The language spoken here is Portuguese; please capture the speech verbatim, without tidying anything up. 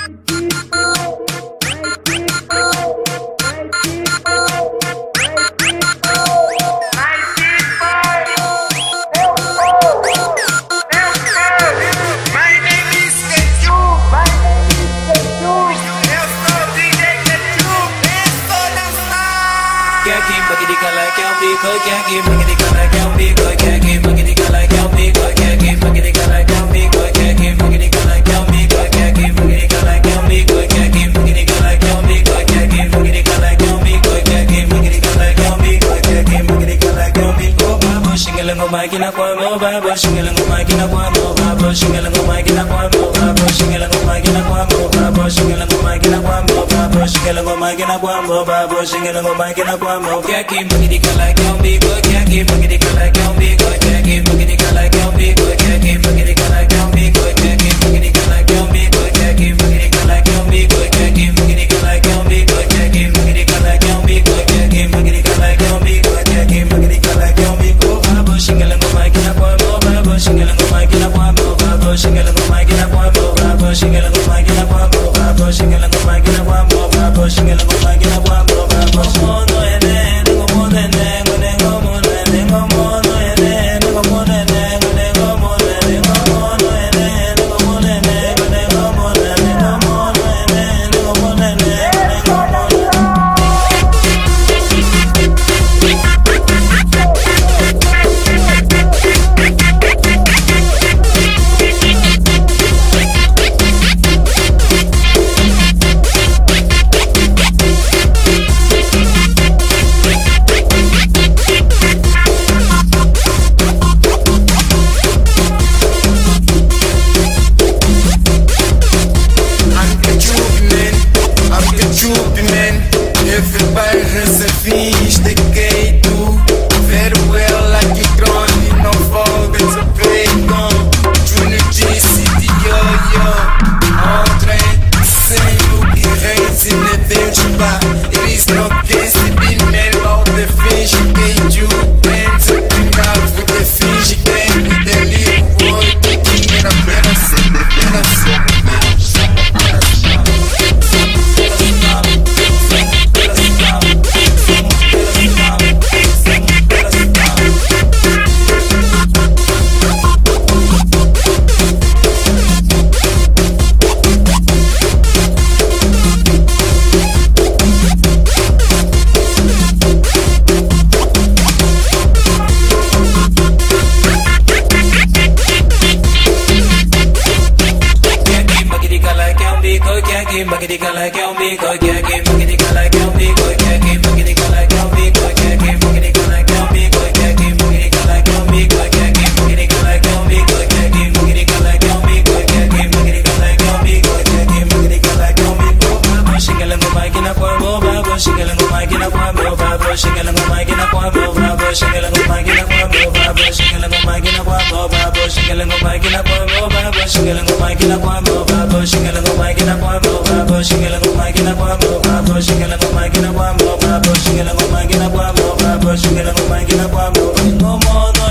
Máquina como babo, xingando máquina como babo, xingando máquina como babo, xingando máquina como babo, xingando máquina como babo, xingando máquina como babo, xingando máquina como que aqui magni cala que um bico, que aqui magni cala que um bico, que aqui magni cala que um bico, que aqui magni cala que um bico, que aqui magni cala que um bico, que aqui magni cala que um bico, que aqui magni cala que um bico, que aqui magni cala que um bico, que aqui magni cala que um bico, que aqui magni cala que um bico, babo xingando máquina como babo, xingando máquina como babo, xingando máquina como babo, xingando máquina como babo, xingando máquina como babo, xingando máquina como babo, mono é nego, mono é nego, nego mono é nego, mono é nego, mono é nego, nego mono é nego, mono é nego, mono é nego, nego mono é nego, mono é nego, mono é nego, nego magni cala que um bico, que aqui magni cala que um bico, que aqui magni cala que um bico, que aqui magni cala que um bico, que aqui magni cala que um bico, que aqui magni cala que um bico, que aqui magni cala que um bico, que aqui magni cala que um bico, que aqui magni cala que um bico, babo xingando máquina como babo, xingando máquina como babo, xingando máquina como babo, xingando máquina como babo, xingando máquina como babo, xingando máquina como babo, xingando máquina como babo, xingando máquina como babo, xingando máquina como babo, xingando máquina como babo, xingando máquina como babo, xingando máquina como babo,